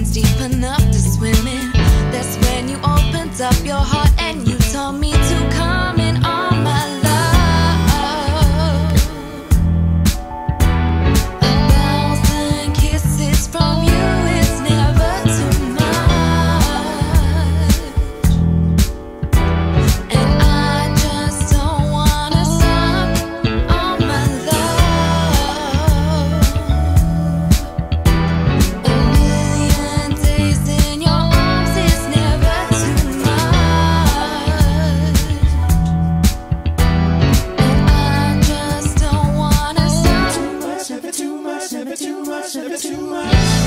was deep enough to swim in. That's when you opened up your heart and you told me to come in on my love. 1,000 kisses from you is never too much, and I just don't wanna stop on my love. A million days in your arms is never too much, and I just don't wanna stop. Never too much, never too much, never too much.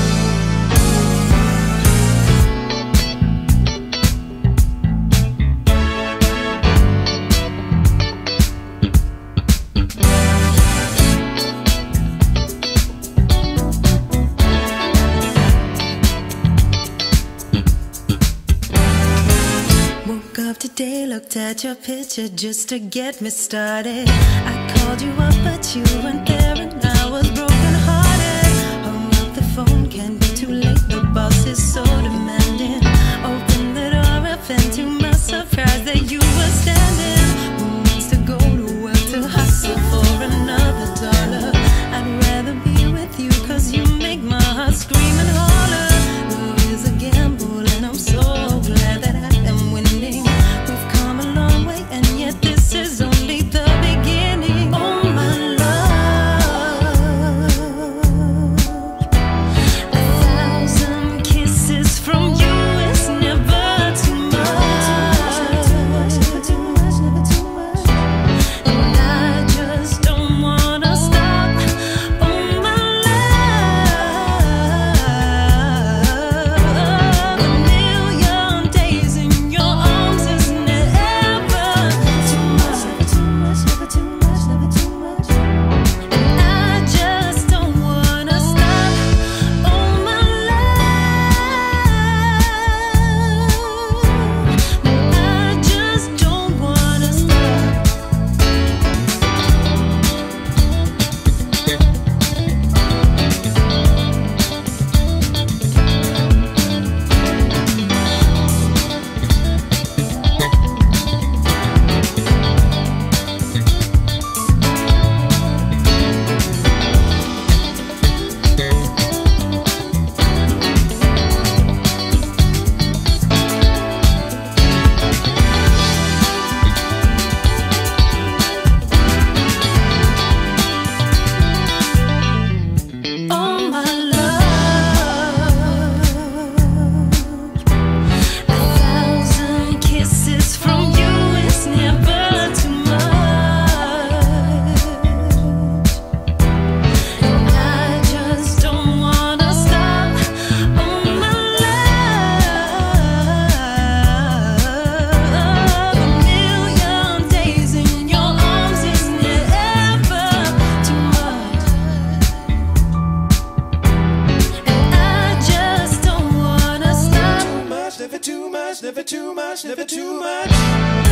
Woke up today, looked at your picture just to get me started. I called you up, but you weren't there, and I was broken hearted. Hung up the phone, can't be too late. The boss is so demanding. Opened the door up, and to my surprise, that you were standing. Who wants to go to work to hustle for another dollar? I'd rather be with you, 'cause you make my heart scream and holler. Love is a gamble, and I'm so glad that I am winning. We've come a long way, and yet this is only the beginning. Oh my love, 1,000 kisses from you is never too much, and I just don't wanna stop. Oh my love, a million days in your arms is never too much, never too much, never too much, and I just don't wanna stop. Oh my love, I just don't wanna stop. Oh my love, 1,000 kisses from you is never too much, and I just don't wanna stop. Oh my love, a million days in your arms is never too much, and I just don't wanna stop. Never too much, never too much, never too much.